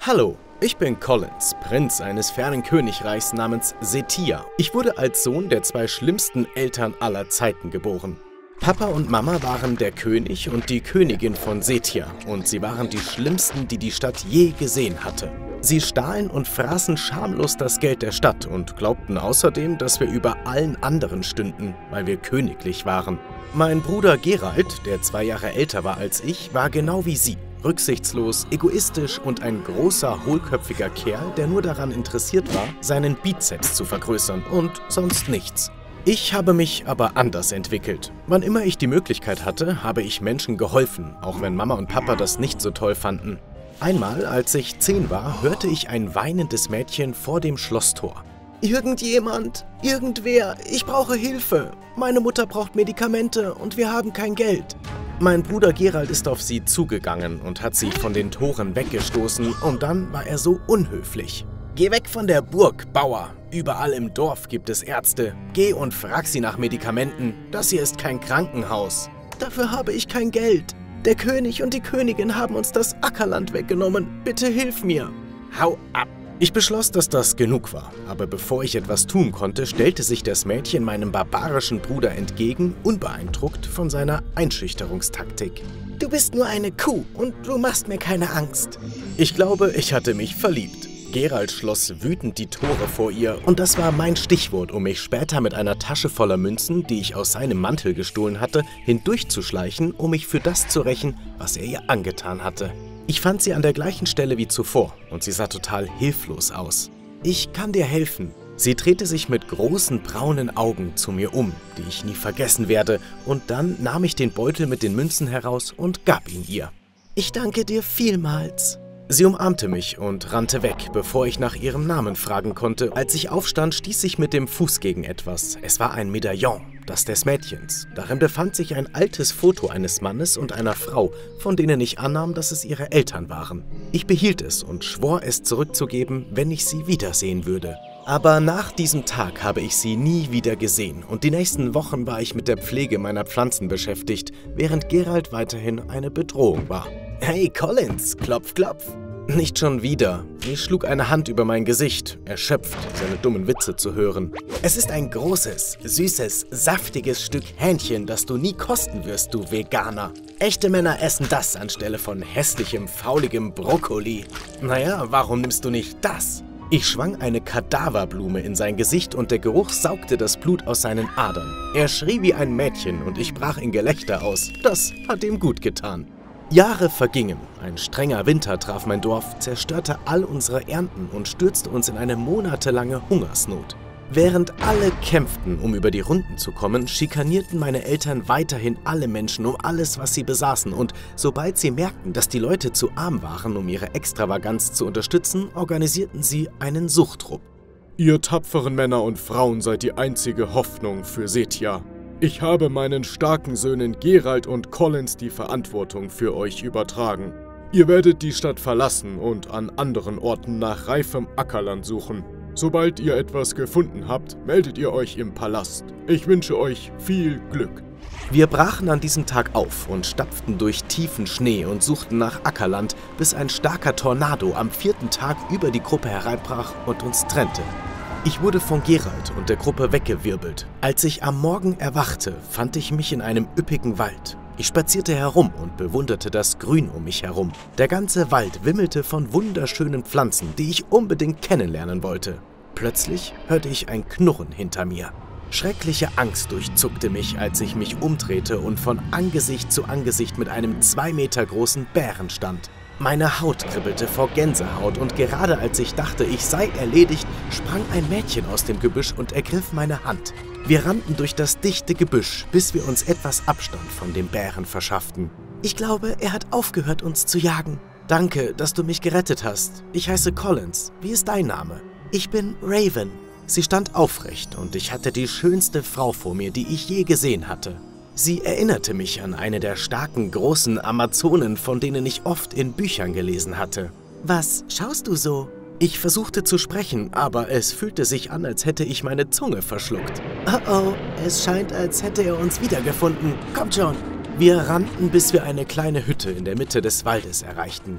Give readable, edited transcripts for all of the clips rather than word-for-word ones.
Hallo, ich bin Collins, Prinz eines fernen Königreichs namens Setia. Ich wurde als Sohn der zwei schlimmsten Eltern aller Zeiten geboren. Papa und Mama waren der König und die Königin von Setia und sie waren die schlimmsten, die die Stadt je gesehen hatte. Sie stahlen und fraßen schamlos das Geld der Stadt und glaubten außerdem, dass wir über allen anderen stünden, weil wir königlich waren. Mein Bruder Geralt, der 2 Jahre älter war als ich, war genau wie sie. Rücksichtslos, egoistisch und ein großer, hohlköpfiger Kerl, der nur daran interessiert war, seinen Bizeps zu vergrößern und sonst nichts. Ich habe mich aber anders entwickelt. Wann immer ich die Möglichkeit hatte, habe ich Menschen geholfen, auch wenn Mama und Papa das nicht so toll fanden. Einmal, als ich 10 war, hörte ich ein weinendes Mädchen vor dem Schlosstor. Irgendjemand, irgendwer, ich brauche Hilfe. Meine Mutter braucht Medikamente und wir haben kein Geld. Mein Bruder Geralt ist auf sie zugegangen und hat sie von den Toren weggestoßen und dann war er so unhöflich. Geh weg von der Burg, Bauer. Überall im Dorf gibt es Ärzte. Geh und frag sie nach Medikamenten. Das hier ist kein Krankenhaus. Dafür habe ich kein Geld. Der König und die Königin haben uns das Ackerland weggenommen. Bitte hilf mir. Hau ab. Ich beschloss, dass das genug war, aber bevor ich etwas tun konnte, stellte sich das Mädchen meinem barbarischen Bruder entgegen, unbeeindruckt von seiner Einschüchterungstaktik. Du bist nur eine Kuh und du machst mir keine Angst. Ich glaube, ich hatte mich verliebt. Geralt schloss wütend die Tore vor ihr und das war mein Stichwort, um mich später mit einer Tasche voller Münzen, die ich aus seinem Mantel gestohlen hatte, hindurchzuschleichen, um mich für das zu rächen, was er ihr angetan hatte. Ich fand sie an der gleichen Stelle wie zuvor und sie sah total hilflos aus. Ich kann dir helfen. Sie drehte sich mit großen braunen Augen zu mir um, die ich nie vergessen werde, und dann nahm ich den Beutel mit den Münzen heraus und gab ihn ihr. Ich danke dir vielmals. Sie umarmte mich und rannte weg, bevor ich nach ihrem Namen fragen konnte. Als ich aufstand, stieß ich mit dem Fuß gegen etwas. Es war ein Medaillon, das des Mädchens. Darin befand sich ein altes Foto eines Mannes und einer Frau, von denen ich annahm, dass es ihre Eltern waren. Ich behielt es und schwor, es zurückzugeben, wenn ich sie wiedersehen würde. Aber nach diesem Tag habe ich sie nie wieder gesehen und die nächsten Wochen war ich mit der Pflege meiner Pflanzen beschäftigt, während Geralt weiterhin eine Bedrohung war. Hey Collins, klopf, klopf. Nicht schon wieder. Ich schlug eine Hand über mein Gesicht, erschöpft, seine dummen Witze zu hören. Es ist ein großes, süßes, saftiges Stück Hähnchen, das du nie kosten wirst, du Veganer. Echte Männer essen das anstelle von hässlichem, fauligem Brokkoli. Naja, warum nimmst du nicht das? Ich schwang eine Kadaverblume in sein Gesicht und der Geruch saugte das Blut aus seinen Adern. Er schrie wie ein Mädchen und ich brach in Gelächter aus. Das hat ihm gut getan. Jahre vergingen. Ein strenger Winter traf mein Dorf, zerstörte all unsere Ernten und stürzte uns in eine monatelange Hungersnot. Während alle kämpften, um über die Runden zu kommen, schikanierten meine Eltern weiterhin alle Menschen um alles, was sie besaßen, und sobald sie merkten, dass die Leute zu arm waren, um ihre Extravaganz zu unterstützen, organisierten sie einen Suchtrupp. Ihr tapferen Männer und Frauen seid die einzige Hoffnung für Setia. Ich habe meinen starken Söhnen Geralt und Collins die Verantwortung für euch übertragen. Ihr werdet die Stadt verlassen und an anderen Orten nach reifem Ackerland suchen. Sobald ihr etwas gefunden habt, meldet ihr euch im Palast. Ich wünsche euch viel Glück. Wir brachen an diesem Tag auf und stapften durch tiefen Schnee und suchten nach Ackerland, bis ein starker Tornado am 4. Tag über die Gruppe hereinbrach und uns trennte. Ich wurde von Geralt und der Gruppe weggewirbelt. Als ich am Morgen erwachte, fand ich mich in einem üppigen Wald. Ich spazierte herum und bewunderte das Grün um mich herum. Der ganze Wald wimmelte von wunderschönen Pflanzen, die ich unbedingt kennenlernen wollte. Plötzlich hörte ich ein Knurren hinter mir. Schreckliche Angst durchzuckte mich, als ich mich umdrehte und von Angesicht zu Angesicht mit einem 2 Meter großen Bären stand. Meine Haut kribbelte vor Gänsehaut und gerade als ich dachte, ich sei erledigt, sprang ein Mädchen aus dem Gebüsch und ergriff meine Hand. Wir rannten durch das dichte Gebüsch, bis wir uns etwas Abstand von dem Bären verschafften. Ich glaube, er hat aufgehört, uns zu jagen. Danke, dass du mich gerettet hast. Ich heiße Collins. Wie ist dein Name? Ich bin Raven. Sie stand aufrecht und ich hatte die schönste Frau vor mir, die ich je gesehen hatte. Sie erinnerte mich an eine der starken, großen Amazonen, von denen ich oft in Büchern gelesen hatte. Was schaust du so? Ich versuchte zu sprechen, aber es fühlte sich an, als hätte ich meine Zunge verschluckt. Oh, es scheint, als hätte er uns wiedergefunden. Kommt schon! Wir rannten, bis wir eine kleine Hütte in der Mitte des Waldes erreichten.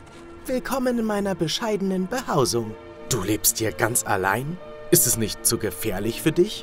Willkommen in meiner bescheidenen Behausung. Du lebst hier ganz allein? Ist es nicht zu gefährlich für dich?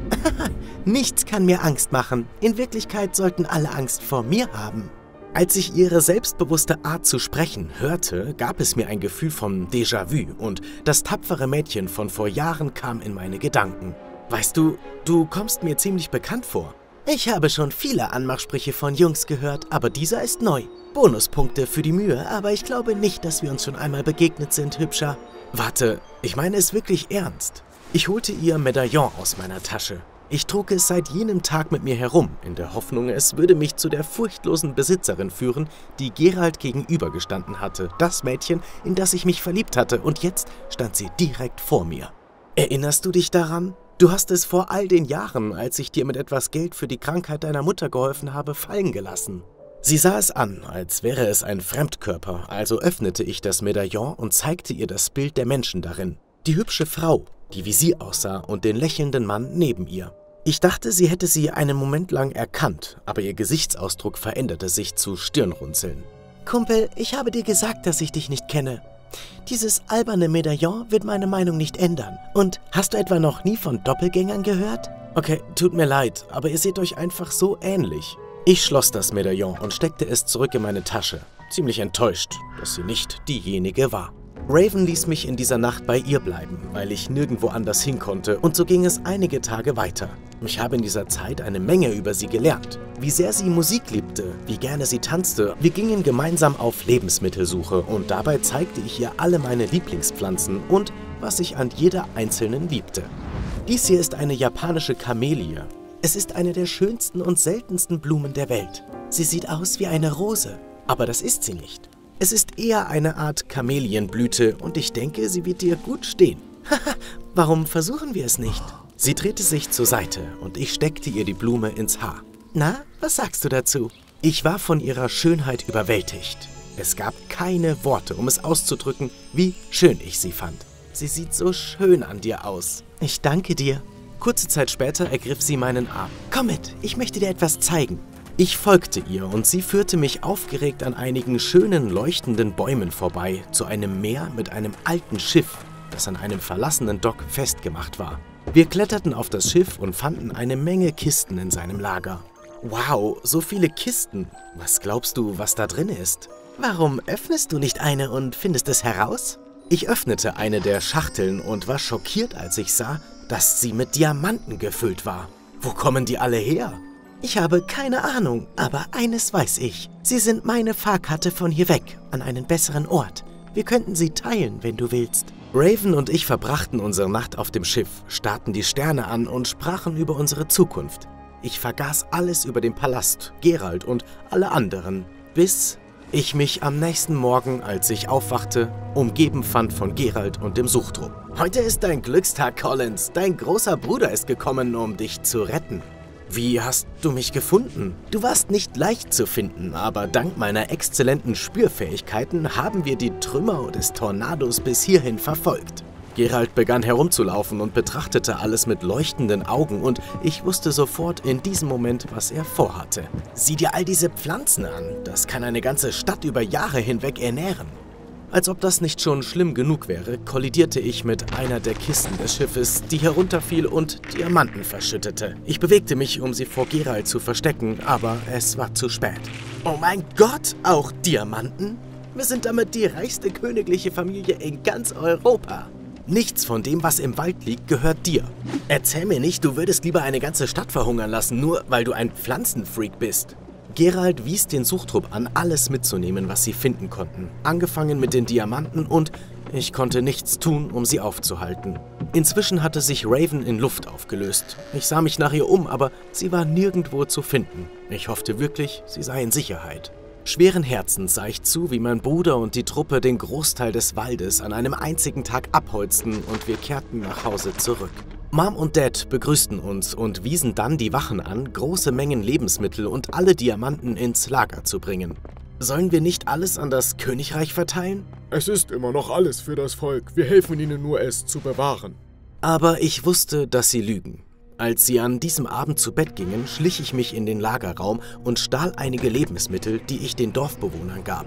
Nichts kann mir Angst machen. In Wirklichkeit sollten alle Angst vor mir haben. Als ich ihre selbstbewusste Art zu sprechen hörte, gab es mir ein Gefühl von Déjà-vu und das tapfere Mädchen von vor Jahren kam in meine Gedanken. Weißt du, du kommst mir ziemlich bekannt vor. Ich habe schon viele Anmachsprüche von Jungs gehört, aber dieser ist neu. Bonuspunkte für die Mühe, aber ich glaube nicht, dass wir uns schon einmal begegnet sind, Hübscher. Warte, ich meine es wirklich ernst. Ich holte ihr Medaillon aus meiner Tasche. Ich trug es seit jenem Tag mit mir herum, in der Hoffnung, es würde mich zu der furchtlosen Besitzerin führen, die Geralt gegenübergestanden hatte, das Mädchen, in das ich mich verliebt hatte, und jetzt stand sie direkt vor mir. Erinnerst du dich daran? Du hast es vor all den Jahren, als ich dir mit etwas Geld für die Krankheit deiner Mutter geholfen habe, fallen gelassen. Sie sah es an, als wäre es ein Fremdkörper, also öffnete ich das Medaillon und zeigte ihr das Bild der Menschen darin. Die hübsche Frau, die wie sie aussah, und den lächelnden Mann neben ihr. Ich dachte, sie hätte sie einen Moment lang erkannt, aber ihr Gesichtsausdruck veränderte sich zu Stirnrunzeln. Kumpel, ich habe dir gesagt, dass ich dich nicht kenne. Dieses alberne Medaillon wird meine Meinung nicht ändern. Und hast du etwa noch nie von Doppelgängern gehört? Okay, tut mir leid, aber ihr seht euch einfach so ähnlich. Ich schloss das Medaillon und steckte es zurück in meine Tasche, ziemlich enttäuscht, dass sie nicht diejenige war. Raven ließ mich in dieser Nacht bei ihr bleiben, weil ich nirgendwo anders hin konnte, und so ging es einige Tage weiter. Ich habe in dieser Zeit eine Menge über sie gelernt. Wie sehr sie Musik liebte, wie gerne sie tanzte. Wir gingen gemeinsam auf Lebensmittelsuche und dabei zeigte ich ihr alle meine Lieblingspflanzen und was ich an jeder einzelnen liebte. Dies hier ist eine japanische Kamelie. Es ist eine der schönsten und seltensten Blumen der Welt. Sie sieht aus wie eine Rose, aber das ist sie nicht. Es ist eher eine Art Kamelienblüte und ich denke, sie wird dir gut stehen. Haha, warum versuchen wir es nicht? Sie drehte sich zur Seite und ich steckte ihr die Blume ins Haar. Na, was sagst du dazu? Ich war von ihrer Schönheit überwältigt. Es gab keine Worte, um es auszudrücken, wie schön ich sie fand. Sie sieht so schön an dir aus. Ich danke dir. Kurze Zeit später ergriff sie meinen Arm. Komm mit, ich möchte dir etwas zeigen. Ich folgte ihr und sie führte mich aufgeregt an einigen schönen, leuchtenden Bäumen vorbei zu einem Meer mit einem alten Schiff, das an einem verlassenen Dock festgemacht war. Wir kletterten auf das Schiff und fanden eine Menge Kisten in seinem Lager. Wow, so viele Kisten. Was glaubst du, was da drin ist? Warum öffnest du nicht eine und findest es heraus? Ich öffnete eine der Schachteln und war schockiert, als ich sah, dass sie mit Diamanten gefüllt war. Wo kommen die alle her? Ich habe keine Ahnung, aber eines weiß ich. Sie sind meine Fahrkarte von hier weg, an einen besseren Ort. Wir könnten sie teilen, wenn du willst. Raven und ich verbrachten unsere Nacht auf dem Schiff, starrten die Sterne an und sprachen über unsere Zukunft. Ich vergaß alles über den Palast, Geralt und alle anderen, bis ich mich am nächsten Morgen, als ich aufwachte, umgeben fand von Geralt und dem Suchtrupp. Heute ist dein Glückstag, Collins. Dein großer Bruder ist gekommen, um dich zu retten. Wie hast du mich gefunden? Du warst nicht leicht zu finden, aber dank meiner exzellenten Spürfähigkeiten haben wir die Trümmer des Tornados bis hierhin verfolgt. Geralt begann herumzulaufen und betrachtete alles mit leuchtenden Augen und ich wusste sofort in diesem Moment, was er vorhatte. Sieh dir all diese Pflanzen an, das kann eine ganze Stadt über Jahre hinweg ernähren. Als ob das nicht schon schlimm genug wäre, kollidierte ich mit einer der Kisten des Schiffes, die herunterfiel und Diamanten verschüttete. Ich bewegte mich, um sie vor Geralt zu verstecken, aber es war zu spät. Oh mein Gott, auch Diamanten? Wir sind damit die reichste königliche Familie in ganz Europa. Nichts von dem, was im Wald liegt, gehört dir. Erzähl mir nicht, du würdest lieber eine ganze Stadt verhungern lassen, nur weil du ein Pflanzenfreak bist. Geralt wies den Suchtrupp an, alles mitzunehmen, was sie finden konnten. Angefangen mit den Diamanten und ich konnte nichts tun, um sie aufzuhalten. Inzwischen hatte sich Raven in Luft aufgelöst. Ich sah mich nach ihr um, aber sie war nirgendwo zu finden. Ich hoffte wirklich, sie sei in Sicherheit. Schweren Herzens sah ich zu, wie mein Bruder und die Truppe den Großteil des Waldes an einem einzigen Tag abholzten und wir kehrten nach Hause zurück. Mom und Dad begrüßten uns und wiesen dann die Wachen an, große Mengen Lebensmittel und alle Diamanten ins Lager zu bringen. Sollen wir nicht alles an das Königreich verteilen? Es ist immer noch alles für das Volk. Wir helfen ihnen nur, es zu bewahren. Aber ich wusste, dass sie lügen. Als sie an diesem Abend zu Bett gingen, schlich ich mich in den Lagerraum und stahl einige Lebensmittel, die ich den Dorfbewohnern gab.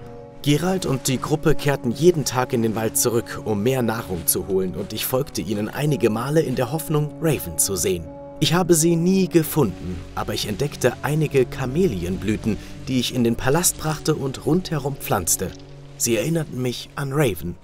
Geralt und die Gruppe kehrten jeden Tag in den Wald zurück, um mehr Nahrung zu holen, und ich folgte ihnen einige Male in der Hoffnung, Raven zu sehen. Ich habe sie nie gefunden, aber ich entdeckte einige Kamelienblüten, die ich in den Palast brachte und rundherum pflanzte. Sie erinnerten mich an Raven.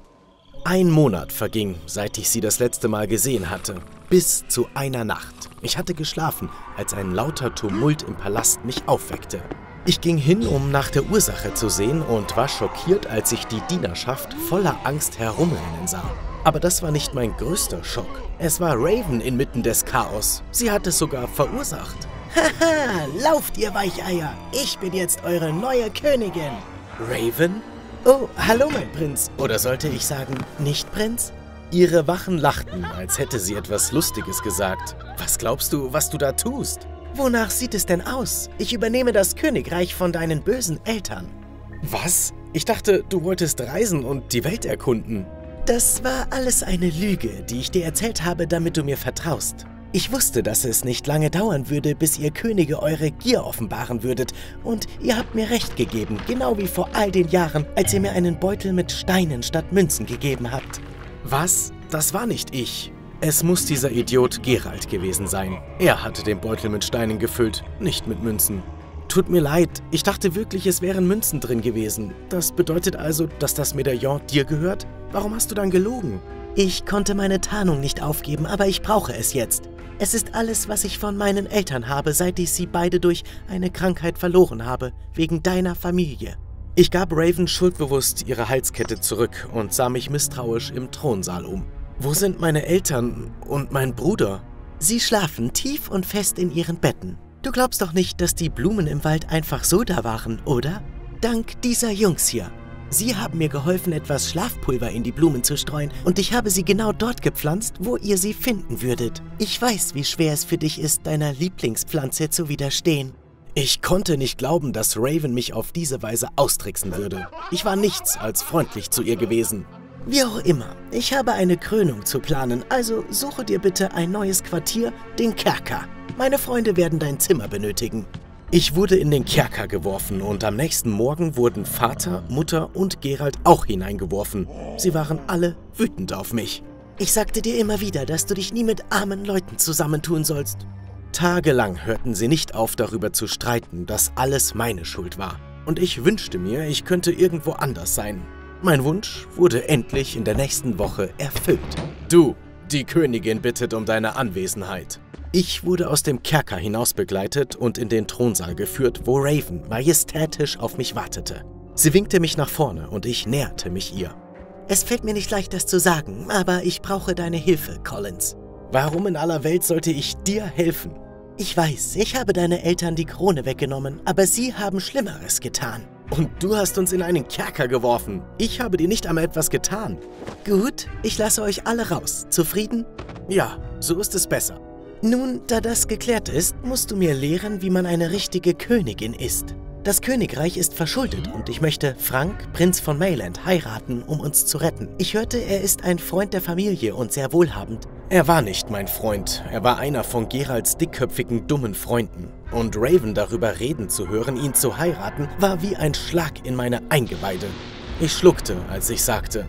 1 Monat verging, seit ich sie das letzte Mal gesehen hatte, bis zu einer Nacht. Ich hatte geschlafen, als ein lauter Tumult im Palast mich aufweckte. Ich ging hin, um nach der Ursache zu sehen, und war schockiert, als ich die Dienerschaft voller Angst herumrennen sah. Aber das war nicht mein größter Schock. Es war Raven inmitten des Chaos. Sie hat es sogar verursacht. Haha, lauft ihr Weicheier! Ich bin jetzt eure neue Königin! Raven? Oh, hallo mein Prinz. Oder sollte ich sagen, nicht Prinz? Ihre Wachen lachten, als hätte sie etwas Lustiges gesagt. Was glaubst du, was du da tust? Wonach sieht es denn aus? Ich übernehme das Königreich von deinen bösen Eltern. Was? Ich dachte, du wolltest reisen und die Welt erkunden. Das war alles eine Lüge, die ich dir erzählt habe, damit du mir vertraust. Ich wusste, dass es nicht lange dauern würde, bis ihr Könige eure Gier offenbaren würdet. Und ihr habt mir recht gegeben, genau wie vor all den Jahren, als ihr mir einen Beutel mit Steinen statt Münzen gegeben habt. Was? Das war nicht ich. Es muss dieser Idiot Geralt gewesen sein. Er hatte den Beutel mit Steinen gefüllt, nicht mit Münzen. Tut mir leid, ich dachte wirklich, es wären Münzen drin gewesen. Das bedeutet also, dass das Medaillon dir gehört? Warum hast du dann gelogen? Ich konnte meine Tarnung nicht aufgeben, aber ich brauche es jetzt. Es ist alles, was ich von meinen Eltern habe, seit ich sie beide durch eine Krankheit verloren habe, wegen deiner Familie. Ich gab Raven schuldbewusst ihre Halskette zurück und sah mich misstrauisch im Thronsaal um. Wo sind meine Eltern und mein Bruder? Sie schlafen tief und fest in ihren Betten. Du glaubst doch nicht, dass die Blumen im Wald einfach so da waren, oder? Dank dieser Jungs hier. Sie haben mir geholfen, etwas Schlafpulver in die Blumen zu streuen, und ich habe sie genau dort gepflanzt, wo ihr sie finden würdet. Ich weiß, wie schwer es für dich ist, deiner Lieblingspflanze zu widerstehen. Ich konnte nicht glauben, dass Raven mich auf diese Weise austricksen würde. Ich war nichts als freundlich zu ihr gewesen. Wie auch immer, ich habe eine Krönung zu planen, also suche dir bitte ein neues Quartier, den Kerker. Meine Freunde werden dein Zimmer benötigen. Ich wurde in den Kerker geworfen und am nächsten Morgen wurden Vater, Mutter und Geralt auch hineingeworfen. Sie waren alle wütend auf mich. Ich sagte dir immer wieder, dass du dich nie mit armen Leuten zusammentun sollst. Tagelang hörten sie nicht auf, darüber zu streiten, dass alles meine Schuld war. Und ich wünschte mir, ich könnte irgendwo anders sein. Mein Wunsch wurde endlich in der nächsten Woche erfüllt. Du, die Königin bittet um deine Anwesenheit. Ich wurde aus dem Kerker hinaus begleitet und in den Thronsaal geführt, wo Raven majestätisch auf mich wartete. Sie winkte mich nach vorne und ich näherte mich ihr. Es fällt mir nicht leicht, das zu sagen, aber ich brauche deine Hilfe, Collins. Warum in aller Welt sollte ich dir helfen? Ich weiß, ich habe deine Eltern die Krone weggenommen, aber sie haben Schlimmeres getan. Und du hast uns in einen Kerker geworfen. Ich habe dir nicht einmal etwas getan. Gut, ich lasse euch alle raus. Zufrieden? Ja, so ist es besser. Nun, da das geklärt ist, musst du mir lehren, wie man eine richtige Königin ist. Das Königreich ist verschuldet und ich möchte Frank, Prinz von Mayland, heiraten, um uns zu retten. Ich hörte, er ist ein Freund der Familie und sehr wohlhabend. Er war nicht mein Freund. Er war einer von Geralts dickköpfigen, dummen Freunden. Und Raven darüber reden zu hören, ihn zu heiraten, war wie ein Schlag in meine Eingeweide. Ich schluckte, als ich sagte,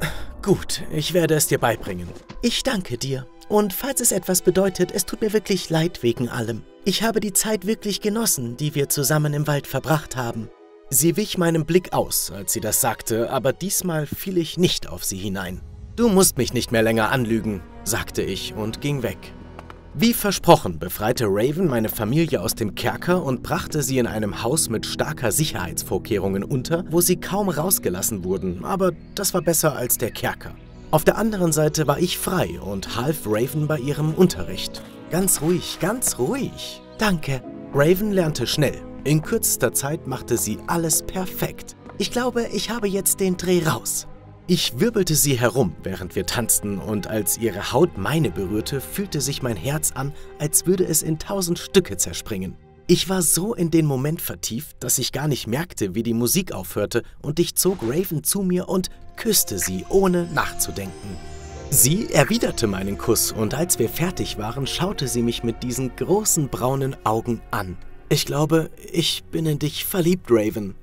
gut, ich werde es dir beibringen. Ich danke dir. Und falls es etwas bedeutet, es tut mir wirklich leid wegen allem. Ich habe die Zeit wirklich genossen, die wir zusammen im Wald verbracht haben. Sie wich meinem Blick aus, als sie das sagte, aber diesmal fiel ich nicht auf sie hinein. Du musst mich nicht mehr länger anlügen, sagte ich und ging weg. Wie versprochen befreite Raven meine Familie aus dem Kerker und brachte sie in einem Haus mit starker Sicherheitsvorkehrungen unter, wo sie kaum rausgelassen wurden, aber das war besser als der Kerker. Auf der anderen Seite war ich frei und half Raven bei ihrem Unterricht. Ganz ruhig, ganz ruhig. Danke. Raven lernte schnell. In kürzester Zeit machte sie alles perfekt. Ich glaube, ich habe jetzt den Dreh raus. Ich wirbelte sie herum, während wir tanzten, und als ihre Haut meine berührte, fühlte sich mein Herz an, als würde es in 1000 Stücke zerspringen. Ich war so in den Moment vertieft, dass ich gar nicht merkte, wie die Musik aufhörte, und ich zog Raven zu mir und küsste sie, ohne nachzudenken. Sie erwiderte meinen Kuss, und als wir fertig waren, schaute sie mich mit diesen großen braunen Augen an. Ich glaube, ich bin in dich verliebt, Raven.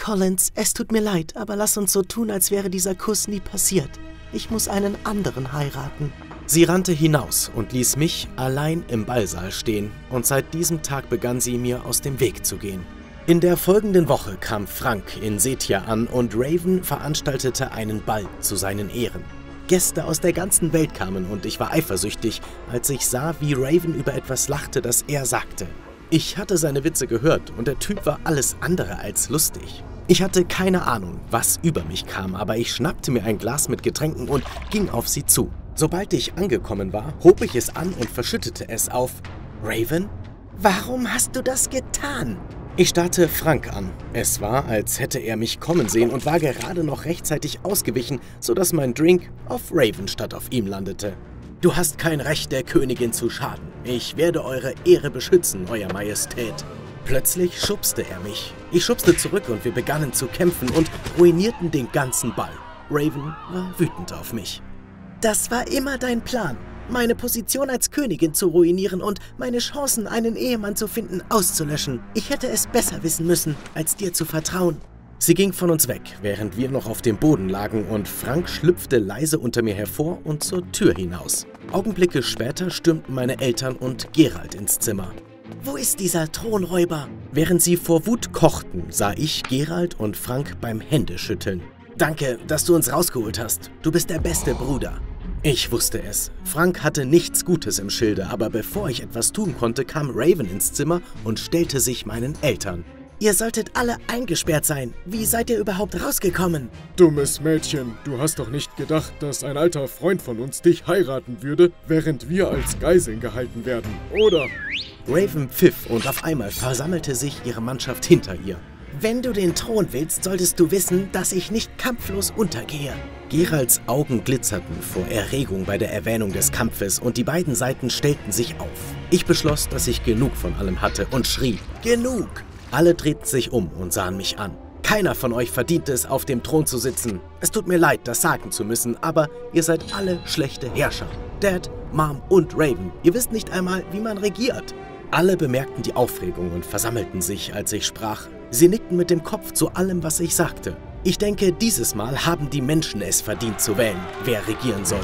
Collins, es tut mir leid, aber lass uns so tun, als wäre dieser Kuss nie passiert. Ich muss einen anderen heiraten. Sie rannte hinaus und ließ mich allein im Ballsaal stehen, und seit diesem Tag begann sie mir aus dem Weg zu gehen. In der folgenden Woche kam Frank in Setia an und Raven veranstaltete einen Ball zu seinen Ehren. Gäste aus der ganzen Welt kamen und ich war eifersüchtig, als ich sah, wie Raven über etwas lachte, das er sagte. Ich hatte seine Witze gehört und der Typ war alles andere als lustig. Ich hatte keine Ahnung, was über mich kam, aber ich schnappte mir ein Glas mit Getränken und ging auf sie zu. Sobald ich angekommen war, hob ich es an und verschüttete es auf Raven. Warum hast du das getan? Ich starrte Frank an. Es war, als hätte er mich kommen sehen und war gerade noch rechtzeitig ausgewichen, sodass mein Drink auf Raven statt auf ihm landete. Du hast kein Recht, der Königin zu schaden. Ich werde eure Ehre beschützen, Euer Majestät. Plötzlich schubste er mich. Ich schubste zurück und wir begannen zu kämpfen und ruinierten den ganzen Ball. Raven war wütend auf mich. Das war immer dein Plan, meine Position als Königin zu ruinieren und meine Chancen, einen Ehemann zu finden, auszulöschen. Ich hätte es besser wissen müssen, als dir zu vertrauen. Sie ging von uns weg, während wir noch auf dem Boden lagen, und Frank schlüpfte leise unter mir hervor und zur Tür hinaus. Augenblicke später stürmten meine Eltern und Geralt ins Zimmer. Wo ist dieser Thronräuber? Während sie vor Wut kochten, sah ich Geralt und Frank beim Händeschütteln. Danke, dass du uns rausgeholt hast. Du bist der beste Bruder. Ich wusste es. Frank hatte nichts Gutes im Schilde, aber bevor ich etwas tun konnte, kam Raven ins Zimmer und stellte sich meinen Eltern. Ihr solltet alle eingesperrt sein. Wie seid ihr überhaupt rausgekommen? Dummes Mädchen, du hast doch nicht gedacht, dass ein alter Freund von uns dich heiraten würde, während wir als Geiseln gehalten werden, oder? Raven pfiff und auf einmal versammelte sich ihre Mannschaft hinter ihr. Wenn du den Thron willst, solltest du wissen, dass ich nicht kampflos untergehe. Geralts Augen glitzerten vor Erregung bei der Erwähnung des Kampfes und die beiden Seiten stellten sich auf. Ich beschloss, dass ich genug von allem hatte und schrie: Genug! Alle drehten sich um und sahen mich an. Keiner von euch verdient es, auf dem Thron zu sitzen. Es tut mir leid, das sagen zu müssen, aber ihr seid alle schlechte Herrscher. Dad, Mom und Raven, ihr wisst nicht einmal, wie man regiert. Alle bemerkten die Aufregung und versammelten sich, als ich sprach. Sie nickten mit dem Kopf zu allem, was ich sagte. Ich denke, dieses Mal haben die Menschen es verdient zu wählen, wer regieren soll.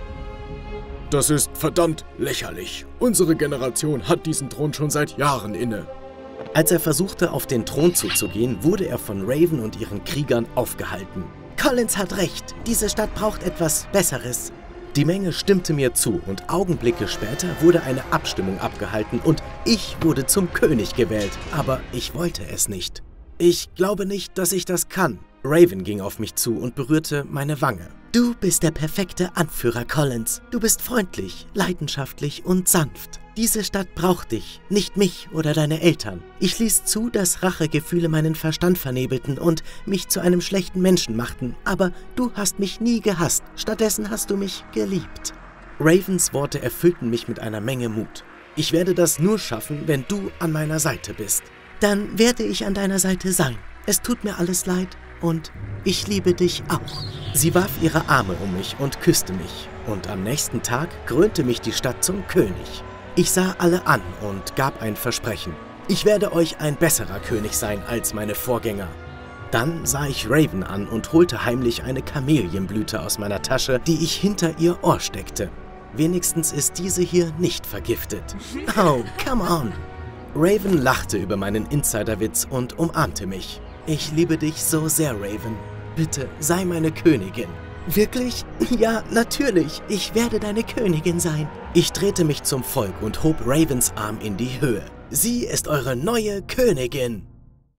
Das ist verdammt lächerlich. Unsere Generation hat diesen Thron schon seit Jahren inne. Als er versuchte, auf den Thron zuzugehen, wurde er von Raven und ihren Kriegern aufgehalten. Collins hat recht, diese Stadt braucht etwas Besseres. Die Menge stimmte mir zu und Augenblicke später wurde eine Abstimmung abgehalten und ich wurde zum König gewählt, aber ich wollte es nicht. Ich glaube nicht, dass ich das kann. Raven ging auf mich zu und berührte meine Wange. Du bist der perfekte Anführer, Collins. Du bist freundlich, leidenschaftlich und sanft. Diese Stadt braucht dich, nicht mich oder deine Eltern. Ich ließ zu, dass Rachegefühle meinen Verstand vernebelten und mich zu einem schlechten Menschen machten, aber du hast mich nie gehasst. Stattdessen hast du mich geliebt. Ravens Worte erfüllten mich mit einer Menge Mut. Ich werde das nur schaffen, wenn du an meiner Seite bist. Dann werde ich an deiner Seite sein. Es tut mir alles leid und ich liebe dich auch. Sie warf ihre Arme um mich und küsste mich. Und am nächsten Tag krönte mich die Stadt zum König. Ich sah alle an und gab ein Versprechen. Ich werde euch ein besserer König sein als meine Vorgänger. Dann sah ich Raven an und holte heimlich eine Kamelienblüte aus meiner Tasche, die ich hinter ihr Ohr steckte. Wenigstens ist diese hier nicht vergiftet. Oh, come on. Raven lachte über meinen Insiderwitz und umarmte mich. Ich liebe dich so sehr, Raven. Bitte, sei meine Königin. Wirklich? Ja, natürlich. Ich werde deine Königin sein. Ich drehte mich zum Volk und hob Ravens Arm in die Höhe. Sie ist eure neue Königin.